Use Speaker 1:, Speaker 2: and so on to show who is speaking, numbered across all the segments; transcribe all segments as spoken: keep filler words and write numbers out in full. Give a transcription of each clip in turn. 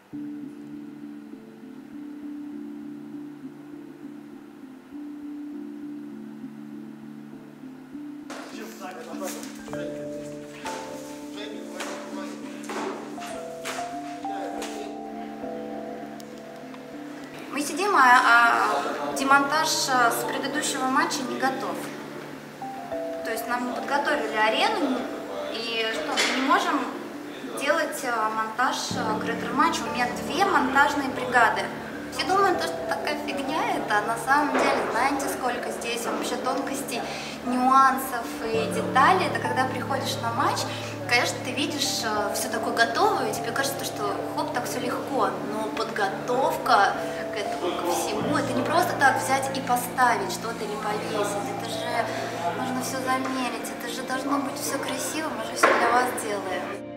Speaker 1: Мы сидим, а, а демонтаж с предыдущего матча не готов. То есть нам не подготовили арену, и что, мы не можем делать монтаж к ретро-матчу. У меня две монтажные бригады. Все думают, что такая фигня это, а на самом деле, знаете, сколько здесь вообще тонкостей, нюансов и деталей. Это когда приходишь на матч, конечно, ты видишь все такое готовое, и тебе кажется, что хоп, так все легко, но подготовка к этому, ко всему, это не просто так взять и поставить что-то или повесить, это же нужно все замерить, это же должно быть все красиво, мы же все для вас делаем.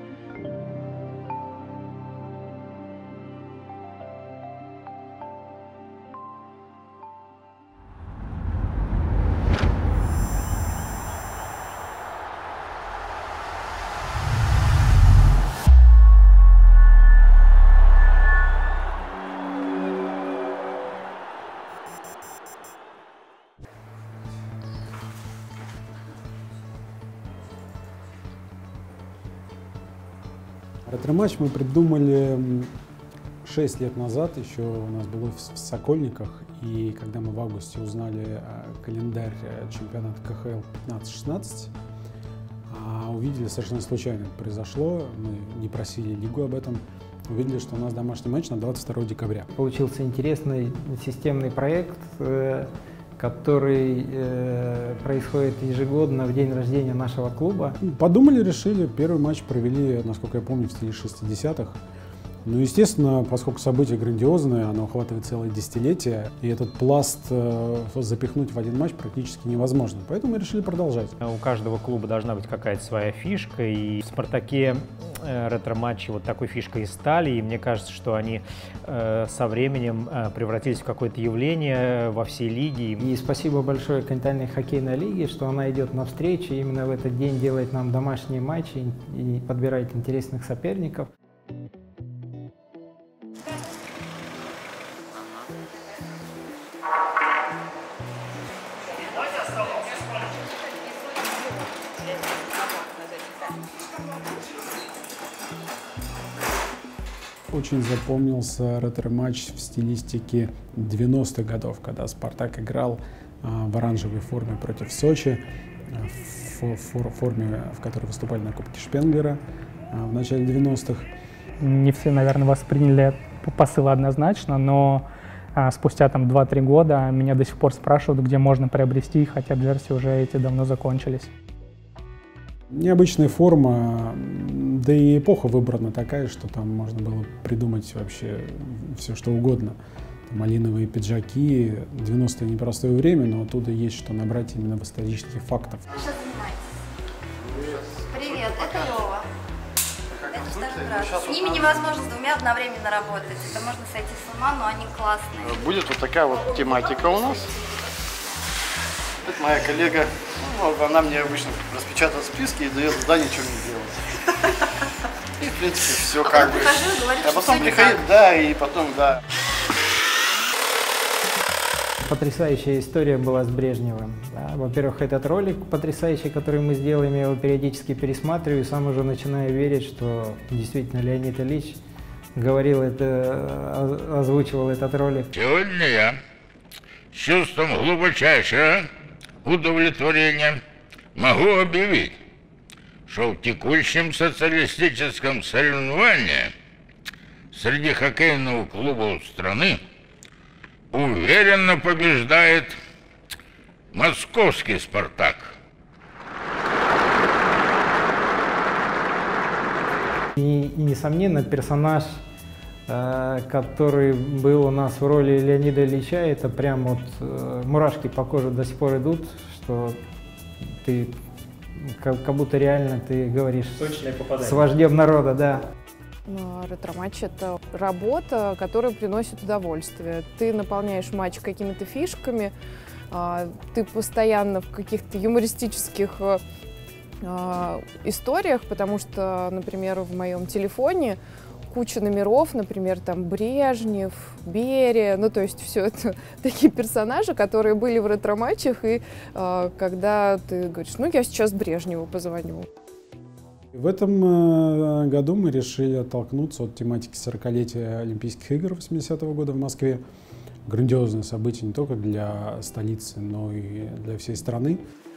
Speaker 2: Ретро-матч мы придумали шесть лет назад, еще у нас было в Сокольниках, и когда мы в августе узнали календарь чемпионата ка ха эл пятнадцать шестнадцать, увидели совершенно случайно это произошло, мы не просили лигу об этом, увидели, что у нас домашний матч на двадцать второе декабря.
Speaker 3: Получился интересный системный проект, который э, происходит ежегодно в день рождения нашего клуба.
Speaker 2: Подумали, решили, первый матч провели, насколько я помню, в стиле шестидесятых. Ну, естественно, поскольку событие грандиозное, оно охватывает целое десятилетие, и этот пласт э, запихнуть в один матч практически невозможно. Поэтому мы решили продолжать.
Speaker 4: У каждого клуба должна быть какая-то своя фишка, и в «Спартаке» э, ретро-матчи вот такой фишкой и стали, и мне кажется, что они э, со временем э, превратились в какое-то явление во всей лиге.
Speaker 3: И спасибо большое континентальной хоккейной лиге, что она идет навстречу, и именно в этот день делает нам домашние матчи и подбирает интересных соперников.
Speaker 2: Очень запомнился ретро-матч в стилистике девяностых годов, когда «Спартак» играл в оранжевой форме против Сочи, в форме, в которой выступали на Кубке Шпенглера в начале девяностых.
Speaker 5: Не все, наверное, восприняли посыл однозначно, но а, спустя там два-три года меня до сих пор спрашивают, где можно приобрести, хотя версии уже эти давно закончились.
Speaker 2: Необычная форма, да и эпоха выбрана такая, что там можно было придумать вообще все, что угодно. Там малиновые пиджаки, девяностые непростое время, но оттуда есть что набрать именно в исторических фактов.
Speaker 1: Что занимаетесь? Привет, это Лёва. Это второй раз. С ними невозможно с двумя одновременно работать. Это можно сойти с ума, но они классные.
Speaker 6: Будет вот такая вот тематика у нас. Это моя коллега. Ну, она мне обычно распечатывает списки и дает задание, что мне делать. И, в принципе, все а как бы.
Speaker 1: Прихожу, говорит,
Speaker 6: а потом приходит, да, и потом, да.
Speaker 3: Потрясающая история была с Брежневым. Да. Во-первых, этот ролик потрясающий, который мы сделаем, я его периодически пересматриваю, и сам уже начинаю верить, что действительно Леонид Ильич говорил это, озвучивал этот ролик.
Speaker 7: Сегодня я с чувством глубочайшего удовлетворения могу объявить, что в текущем социалистическом соревновании среди хоккейного клуба страны уверенно побеждает московский «Спартак».
Speaker 3: И, и несомненно, персонаж, э, который был у нас в роли Леонида Ильича, это прям вот э, мурашки по коже до сих пор идут, что ты как, как будто реально ты говоришь с вождем народа, да.
Speaker 8: Ретро-матч — это работа, которая приносит удовольствие. Ты наполняешь матч какими-то фишками, ты постоянно в каких-то юмористических историях, потому что, например, в моем телефоне куча номеров, например, там Брежнев, Берия, ну то есть все это такие персонажи, которые были в ретро-матчах, и э, когда ты говоришь, ну я сейчас Брежневу позвоню.
Speaker 2: В этом году мы решили оттолкнуться от тематики сорокалетия Олимпийских игр восьмидесятого года в Москве. Грандиозное событие не только для столицы, но и для всей страны.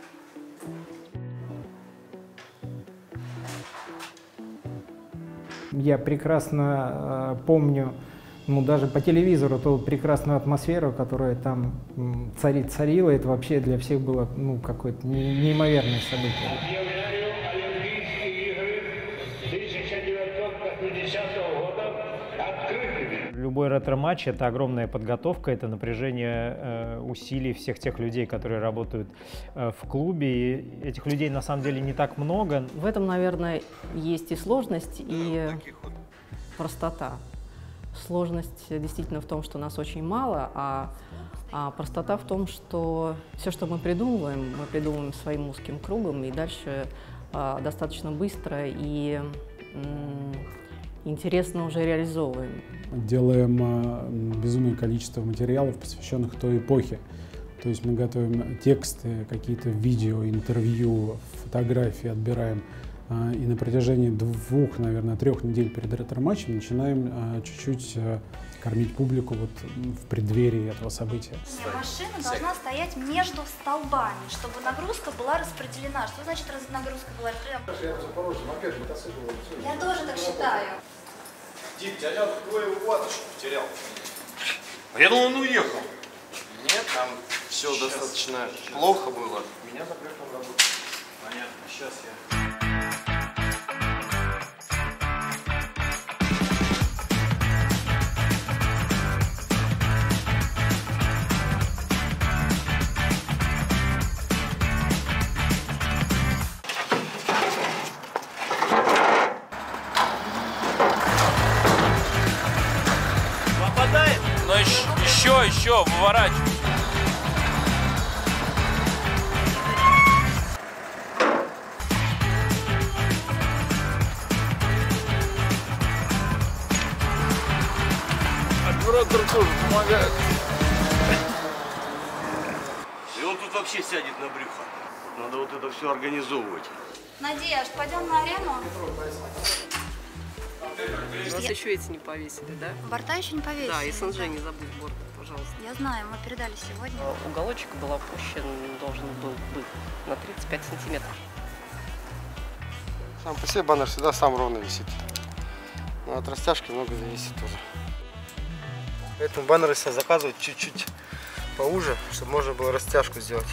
Speaker 3: Я прекрасно э, помню, ну даже по телевизору, ту прекрасную атмосферу, которая там м, царит, царила. Это вообще для всех было ну, какое-то не, неимоверное событие.
Speaker 4: Любой ретро-матч — это огромная подготовка, это напряжение э, усилий всех тех людей, которые работают э, в клубе. И этих людей на самом деле не так много.
Speaker 9: В этом, наверное, есть и сложность, и простота. Сложность действительно в том, что нас очень мало, а, а простота в том, что все, что мы придумываем, мы придумываем своим узким кругом, и дальше а, достаточно быстро и м, интересно уже реализовываем.
Speaker 2: Делаем безумное количество материалов, посвященных той эпохе. То есть мы готовим тексты, какие-то видео, интервью, фотографии отбираем. И на протяжении двух, наверное, трех недель перед ретро-матчем начинаем чуть-чуть кормить публику вот в преддверии этого события.
Speaker 1: Машина должна стоять между столбами, чтобы нагрузка была распределена. Что значит нагрузка была распределена? Я тоже так считаю.
Speaker 10: Дим, дядя твою ваточку потерял. Я думал, он уехал.
Speaker 6: Нет, там все сейчас достаточно плохо было.
Speaker 10: Меня запрет на работу. Понятно, сейчас я...
Speaker 11: Но еще, еще, еще выворачивай.
Speaker 10: Оператор тоже помогает. И он тут вообще сядет на брюхо. Надо вот это все организовывать.
Speaker 1: Надежд, пойдем на арену?
Speaker 12: У вас еще эти не повесили, да?
Speaker 1: Борта еще не повесили.
Speaker 12: Да, и СНЖ не забудь борт, пожалуйста.
Speaker 1: Я знаю, мы передали сегодня.
Speaker 12: Уголочек был опущен, должен был быть на тридцать пять сантиметров.
Speaker 6: Сам по себе баннер всегда сам ровно висит. Но от растяжки много зависит тоже. Поэтому баннеры себе заказывают чуть-чуть поуже, чтобы можно было растяжку сделать.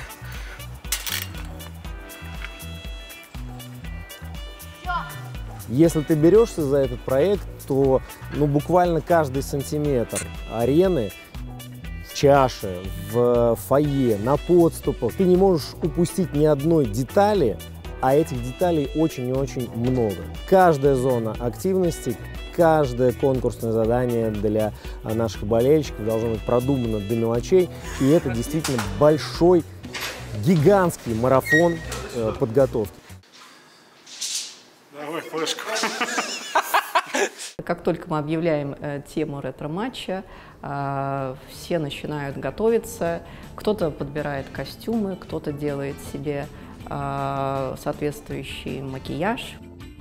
Speaker 13: Если ты берешься за этот проект, то ну, буквально каждый сантиметр арены, в чаше, в фойе, на подступах, ты не можешь упустить ни одной детали, а этих деталей очень и очень много. Каждая зона активности, каждое конкурсное задание для наших болельщиков должно быть продумано до мелочей, и это действительно большой, гигантский марафон э, подготовки.
Speaker 6: Давай флешку.
Speaker 9: Как только мы объявляем э, тему ретро-матча, э, все начинают готовиться. Кто-то подбирает костюмы, кто-то делает себе э, соответствующий макияж.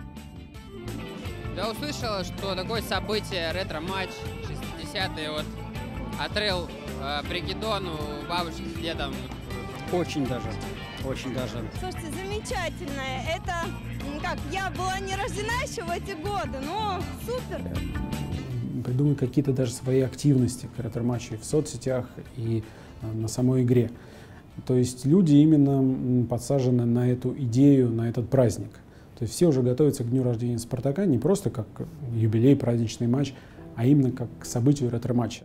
Speaker 14: Я услышала, что такое событие, ретро-матч, шестидесятые, вот, отрыл э, Бригидону, бабушки с дедом.
Speaker 15: Очень даже, очень даже.
Speaker 16: Слушайте, замечательно. Это, как, я была не рождена еще в эти годы, но супер.
Speaker 2: Придумать какие-то даже свои активности к ретро-матчу в соцсетях и на самой игре. То есть люди именно подсажены на эту идею, на этот праздник. То есть все уже готовятся к дню рождения Спартака не просто как юбилей, праздничный матч, а именно как к событию ретро-матча.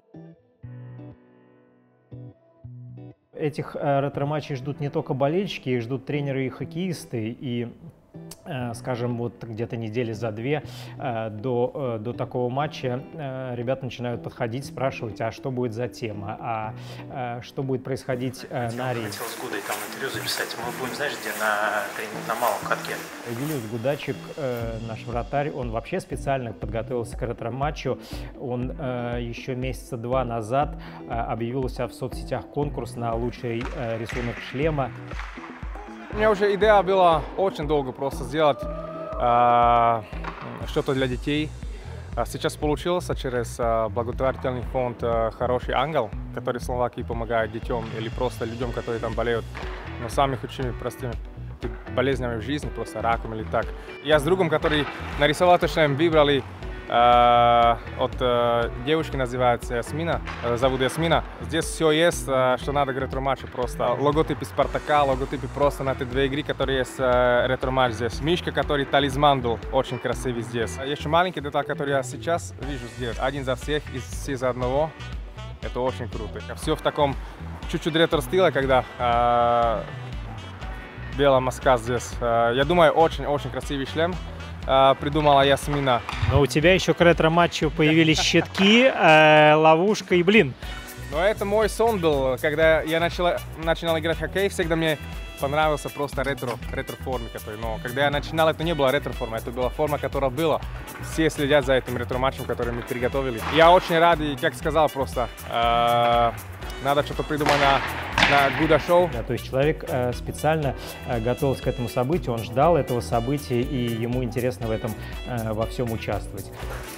Speaker 4: Этих э, ретро-матчей ждут не только болельщики, их ждут тренеры и хоккеисты. И скажем, вот где-то недели за две до, до такого матча ребята начинают подходить, спрашивать, а что будет за тема, а что будет происходить на арене.
Speaker 17: Хотел с Гудой там интервью записать, мы будем, знаешь, где на, на малом катке.
Speaker 4: Юлиус Гудачик, наш вратарь, он вообще специально подготовился к ретро-матчу. Он еще месяца два назад объявил у себя в соцсетях конкурс на лучший рисунок шлема.
Speaker 18: У меня уже идея была очень долго просто сделать э, что-то для детей. Сейчас получилось через э, благотворительный фонд э, «Хороший ангел», который в Словакии помогает детям или просто людям, которые там болеют, но самыми худшими простыми болезнями в жизни, просто раком или так. Я с другом, который нарисовал то, что им выбрали э, от э, девушки, называется Ясмина, э, зовут Ясмина. Здесь все есть, э, что надо к ретро-матчу, просто логотипы Спартака, логотипы просто на эти две игры, которые есть э, ретро-матч здесь. Мишка, который талисман был, очень красивый здесь. Еще маленький деталь, который я сейчас вижу здесь, один за всех и все за одного. Это очень круто. Все в таком чуть-чуть ретро-стиле, когда э, белая маска здесь. Э, я думаю, очень-очень красивый шлем. Придумала Ясмина.
Speaker 4: Но у тебя еще к ретро-матчу появились щитки, э, ловушка и блин.
Speaker 18: Но это мой сон был, когда я начал, начинал играть в хоккей, всегда мне понравился просто ретро, ретро-формы. Но когда я начинал, это не была ретро-форма, это была форма, которая была. Все следят за этим ретро-матчем, который мы приготовили. Я очень рад, и, как сказал, просто э, надо что-то придумать на на Гуда шоу.
Speaker 4: Да, то есть человек э, специально э, готовился к этому событию, он ждал этого события, и ему интересно в этом э, во всем участвовать.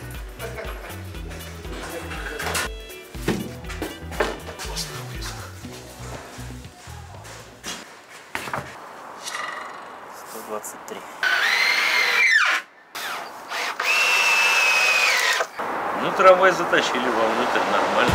Speaker 11: сто двадцать три. Ну, трамвай затащили вовнутрь, нормально.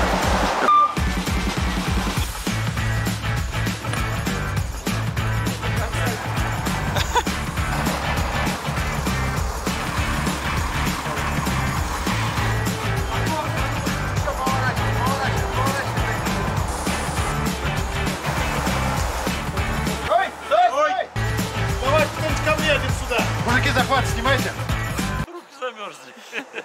Speaker 6: Мужики, захват снимайте.
Speaker 11: Руки замерзли.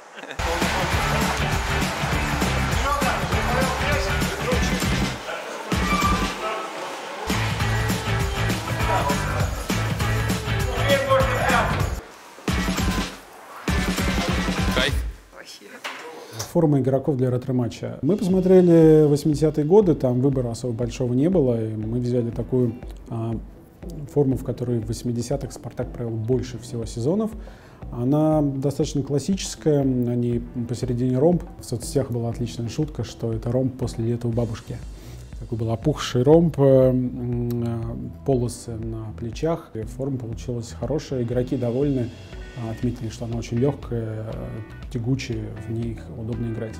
Speaker 2: Форма игроков для ретро-матча. Мы посмотрели восьмидесятые годы, там выбора особо большого не было, и мы взяли такую а, форму, в которой в восьмидесятых Спартак провел больше всего сезонов. Она достаточно классическая, на ней посередине ромб. В соцсетях была отличная шутка, что это ромб после лета у бабушки. Такой был опухший ромб, полосы на плечах. Форма получилась хорошая, игроки довольны, отметили, что она очень легкая, тягучая, в ней удобно играть.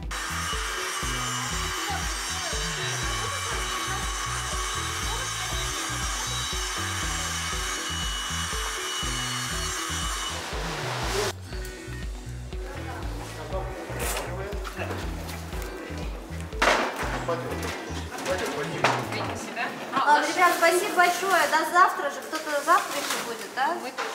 Speaker 1: Ладно, ребят, спасибо большое. До завтра же. Кто-то завтра еще будет, да? Мы точно.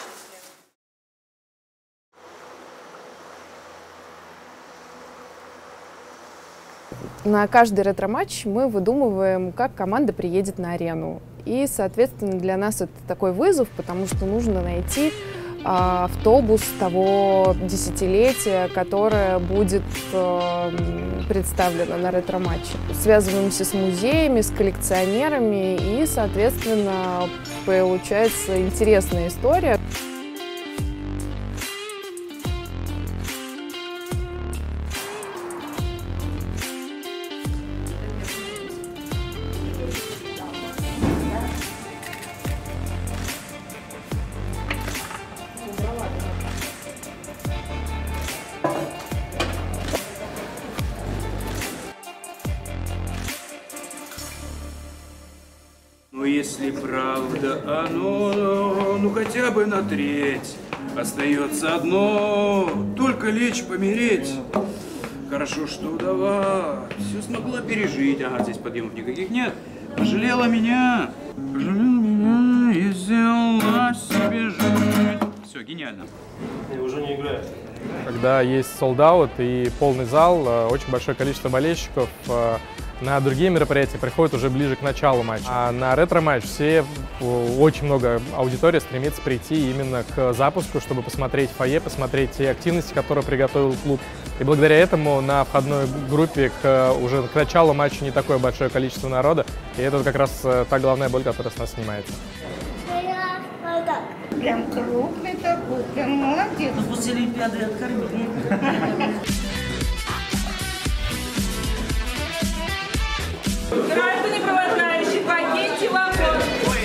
Speaker 8: На каждый ретро-матч мы выдумываем, как команда приедет на арену. И, соответственно, для нас это такой вызов, потому что нужно найти а, автобус того десятилетия, которое будет а, представлено на ретро-матче. Связываемся с музеями, с коллекционерами, и, соответственно, получается интересная история.
Speaker 19: Но если правда оно, ну хотя бы на треть, остается одно, только лечь помереть. Хорошо, что вдова все смогла пережить. Ага, здесь подъемов никаких нет. Пожалела меня, пожалела меня и взяла себе жить. Все, гениально.
Speaker 11: И уже не играет.
Speaker 18: Когда есть солд-аут и полный зал, э, очень большое количество болельщиков э, на другие мероприятия приходят уже ближе к началу матча. А на ретро-матч все, э, очень много аудитории стремится прийти именно к запуску, чтобы посмотреть фойе, посмотреть те активности, которые приготовил клуб. И благодаря этому на входной группе к, уже к началу матча не такое большое количество народа. И это как раз э, та головная боль, которая с нас снимается.
Speaker 20: Прям крупный такой, прям молодец. Ну, после Олимпиады откормили.
Speaker 21: Граждане провожающие, покиньте вагон.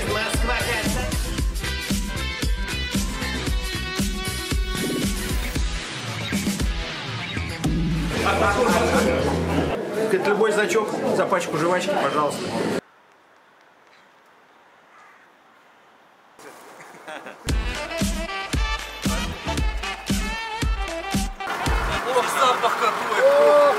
Speaker 10: Это любой значок за пачку жвачки, пожалуйста.
Speaker 19: Ох, запах какой!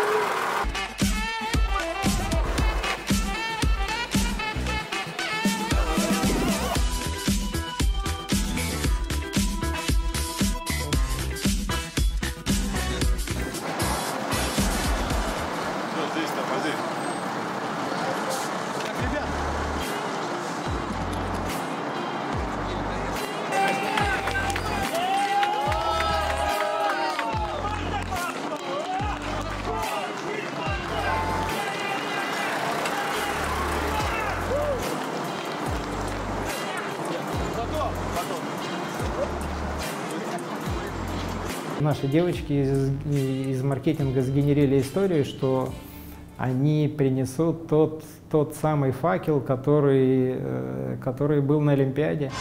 Speaker 3: Наши девочки из, из маркетинга сгенерили историю, что они принесут тот, тот самый факел, который, э, который был на Олимпиаде.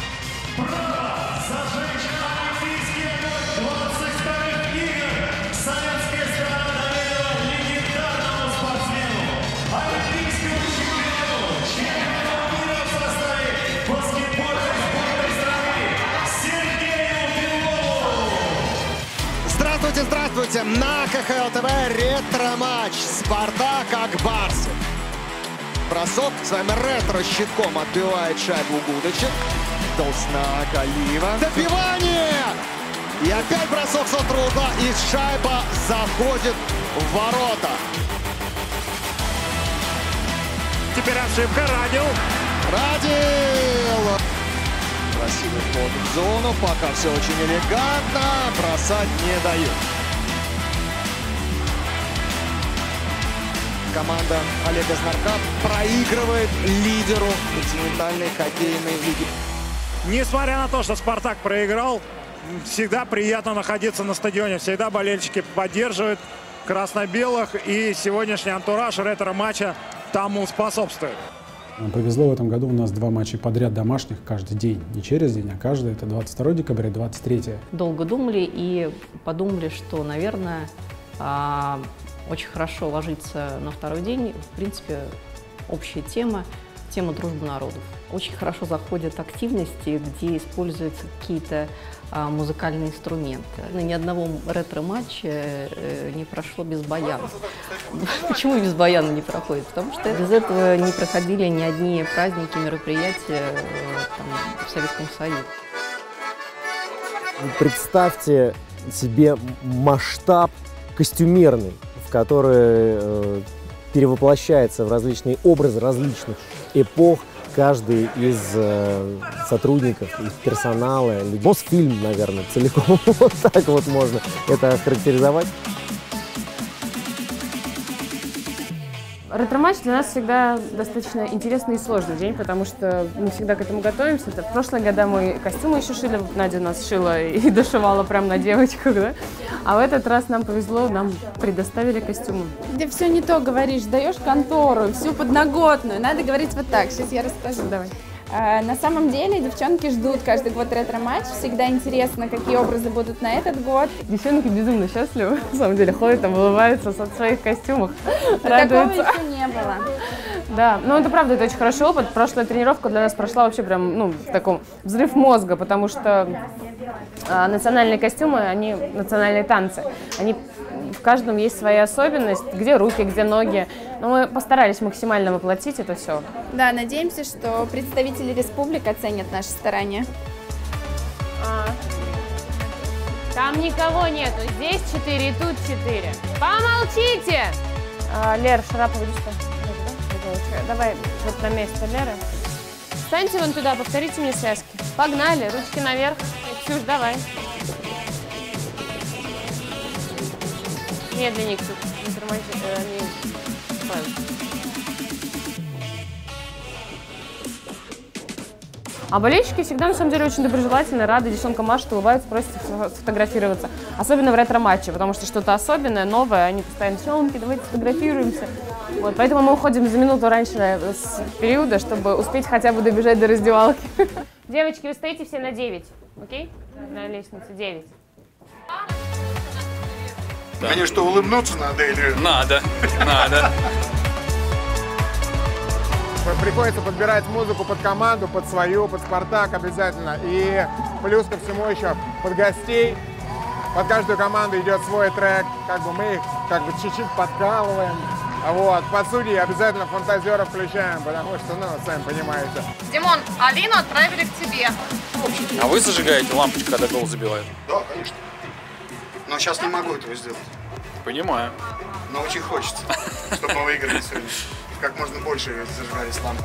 Speaker 22: Здравствуйте, здравствуйте! На ка ха эл тэ вэ ретро-матч «Спартак Акбарсы». Бросок своим ретро-щитком отбивает шайбу Гудочек. Толстнак Алиева. Добивание! И опять бросок с острого угла, и шайба заходит в ворота. Теперь ошибка. Радил. Радил! Красивый вход в зону, пока все очень элегантно, бросать не дают. Команда Олега Знарка проигрывает лидеру континентальной хоккейной лиги.
Speaker 23: Несмотря на то, что «Спартак» проиграл, всегда приятно находиться на стадионе, всегда болельщики поддерживают красно-белых, и сегодняшний антураж ретро-матча тому способствует.
Speaker 2: Нам повезло в этом году, у нас два матча подряд домашних каждый день. Не через день, а каждый. Это двадцать второе декабря и двадцать третье.
Speaker 9: Долго думали и подумали, что, наверное, очень хорошо ложится на второй день. В принципе, общая тема, тема дружбы народов. Очень хорошо заходят активности, где используются какие-то а, музыкальные инструменты. Ни одного ретро-матча э, не прошло без баяна. Почему без баяна не проходит? Потому что без этого не проходили ни одни праздники, мероприятия э, там, в Советском Союзе.
Speaker 13: Представьте себе масштаб костюмерный, в который э, перевоплощается в различные образы различных эпох каждый из э, сотрудников, из персонала. Мосфильм, наверное, целиком. Вот так вот можно это охарактеризовать.
Speaker 24: Ретро-матч для нас всегда достаточно интересный и сложный день, потому что мы всегда к этому готовимся. Это в прошлые года мы костюмы еще шили, Надя у нас шила и дошивала прямо на девочках, да? А в этот раз нам повезло, нам предоставили костюмы.
Speaker 25: Ты все не то говоришь, даешь контору, всю подноготную. Надо говорить вот так, сейчас я расскажу.
Speaker 24: Давай.
Speaker 25: А, на самом деле девчонки ждут каждый год ретро-матч. Всегда интересно, какие образы будут на этот год.
Speaker 24: Девчонки безумно счастливы. На самом деле ходят там, улыбаются в своих костюмах,
Speaker 25: радуются. Такого еще не было.
Speaker 24: Да, ну это правда, это очень хороший опыт. Прошлая тренировка для нас прошла вообще прям, ну, в таком взрыв мозга, потому что а, национальные костюмы, они национальные танцы, они в каждом есть своя особенность, где руки, где ноги. Но мы постарались максимально воплотить это все.
Speaker 25: Да, надеемся, что представители республик оценят наши старания.
Speaker 24: А. Там никого нету. Здесь четыре, и тут четыре. Помолчите! А, Лер, Шарапова, иди сюда. Давай вот на место Леры. Встаньте вон туда, повторите мне связки. Погнали, ручки наверх. Ксюш, давай. Медленнее, Ксюш. Не тормози, э, не... Правильно. А болельщики всегда, на самом деле, очень доброжелательны, рады, девчонка машет, улыбаются, просят сфотографироваться. Особенно в ретро-матче, потому что что-то особенное, новое, они постоянно, девчонки, давайте сфотографируемся. Вот, поэтому мы уходим за минуту раньше с периода, чтобы успеть хотя бы добежать до раздевалки. Девочки, вы стоите все на девять, окей? На лестнице девять.
Speaker 10: Да. Мне что, улыбнуться надо или...
Speaker 19: Надо, надо.
Speaker 5: Приходится подбирать музыку под команду, под свою, под «Спартак» обязательно. И плюс ко всему еще под гостей. Под каждую команду идет свой трек. Как бы мы их как бы чуть-чуть подкалываем. Вот. Под судьи обязательно фантазера включаем, потому что, ну, сами понимаете.
Speaker 7: Димон, Алину отправили к тебе.
Speaker 19: А вы зажигаете лампочку, когда гол забивает?
Speaker 6: Да, конечно. Но сейчас не могу этого сделать.
Speaker 19: Понимаю.
Speaker 6: Но очень хочется, чтобы мы выиграли сегодня. Как можно больше зажигались лампы.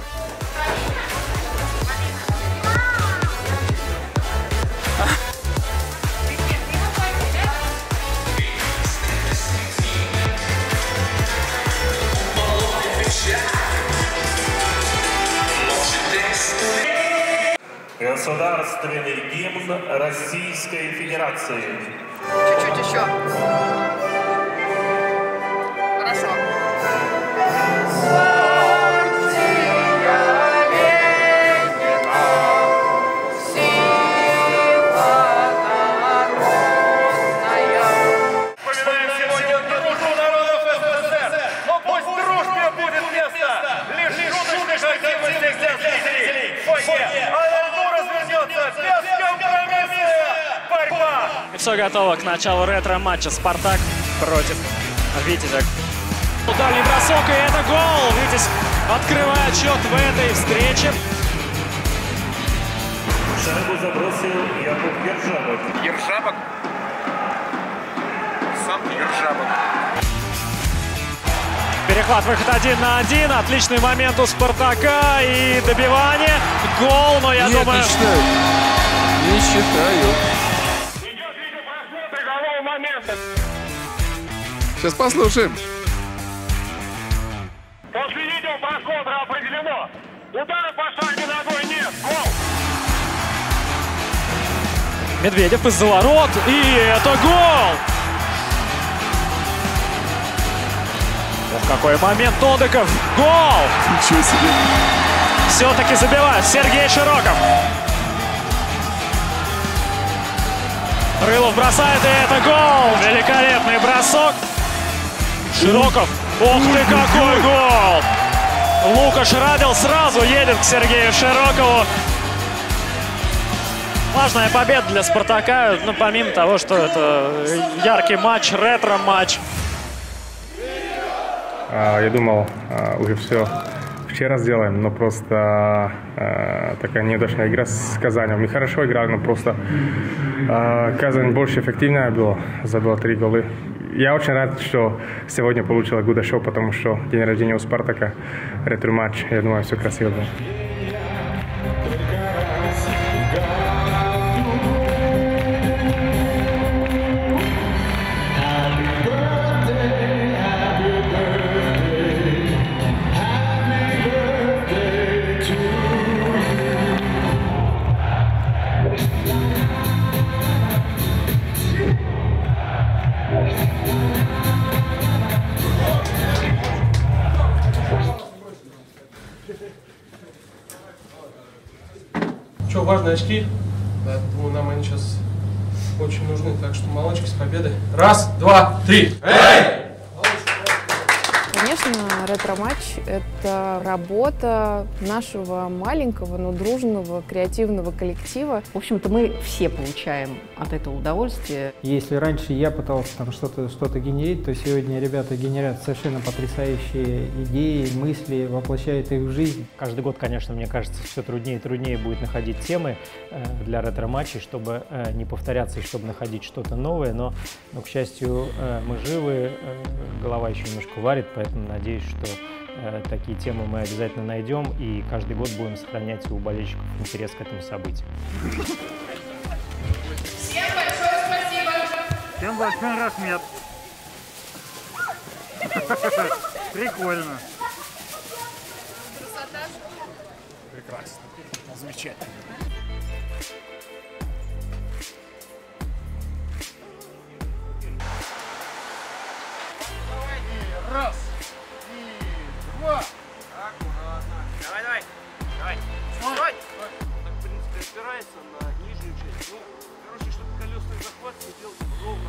Speaker 11: Государственный гимн Российской Федерации.
Speaker 7: Чуть-чуть еще. Хорошо.
Speaker 12: Все готово к началу ретро-матча «Спартак» против «Витязя». Дальний бросок, и это гол! «Витязь» открывает счет в этой встрече.
Speaker 11: Шайбу забросил Якуб Ержабок.
Speaker 10: Ержабок? Сам Ержабок.
Speaker 12: Перехват, выход один на один. Отличный момент у «Спартака» и добивание. Гол, но я
Speaker 19: Нет,
Speaker 12: думаю...
Speaker 19: не считаю. Не считаю. Сейчас послушаем.
Speaker 10: После видеопросмотра определено. Удара по шайбе ногой нет. Гол.
Speaker 12: Медведев из-за ворот. И это гол! Ох, какой момент Тодыков. Гол!
Speaker 19: Ничего себе.
Speaker 12: Все-таки забивает Сергей Широков. Рылов бросает, и это гол! Великолепный бросок. Широков. Ох ты, какой гол! Лукаш Радил сразу едет к Сергею Широкову. Важная победа для «Спартака», ну, помимо того, что это яркий матч, ретро-матч.
Speaker 18: Я думал, уже все вчера сделаем, но просто такая неудачная игра с Казанью. Мы хорошо играли, но просто Казань больше эффективная была, забила три гола. Я очень рад, что сегодня получила Гудашов, потому что день рождения у «Спартака», ретро-матч. Я думаю, все красиво было.
Speaker 14: Что, важные очки? Да, думаю, нам они сейчас очень нужны, так что молодчики с победой. Раз, два, три. Эй!
Speaker 8: Конечно, Конечно, ретро-матч — это работа нашего маленького, но дружного, креативного коллектива.
Speaker 9: В общем-то, мы все получаем от этого удовольствие.
Speaker 3: Если раньше я пытался там что-то что-то генерить, то сегодня ребята генерят совершенно потрясающие идеи, мысли, воплощают их в жизнь.
Speaker 1: Каждый год, конечно, мне кажется, все труднее и труднее будет находить темы для ретро-матчей, чтобы не повторяться и чтобы находить что-то новое. Но, но, к счастью, мы живы, голова еще немножко варит, поэтому надеюсь, что э, такие темы мы обязательно найдем и каждый год будем сохранять у болельщиков интерес к этому событию.
Speaker 21: Всем большое спасибо!
Speaker 23: Всем большой рахмет! Прикольно!
Speaker 21: Красота!
Speaker 23: Прекрасно! Замечательно!
Speaker 10: Раз, и два. Аккуратно. Давай, давай. Давай. Стой. Так, в принципе, опирается на нижнюю часть. Ну, короче, чтобы колесный захват сидел ровно.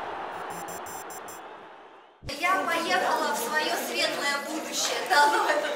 Speaker 4: Я поехала в свое светлое будущее. Давно это